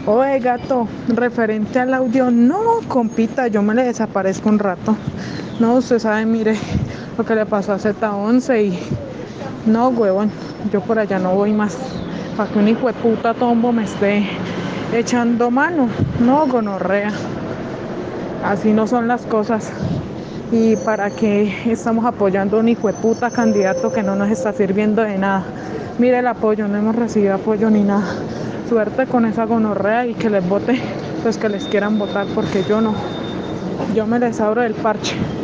Oye, gato, referente al audio, no, compita, yo me le desaparezco un rato. No, usted sabe, mire lo que le pasó a Z11 y no, huevón, yo por allá no voy más. Para que un hijo de puta tombo me esté echando mano. No, gonorrea. Así no son las cosas. ¿Y para qué estamos apoyando a un hijo de puta candidato que no nos está sirviendo de nada? Mire el apoyo, no hemos recibido apoyo ni nada. Suerte con esa gonorrea y que les vote los que les quieran votar, porque yo no. Yo me les abro del parche.